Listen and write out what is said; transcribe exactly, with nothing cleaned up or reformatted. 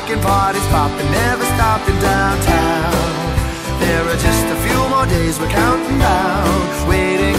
rocking, parties popping, never stopping downtown. There are just a few more days we're counting down, waiting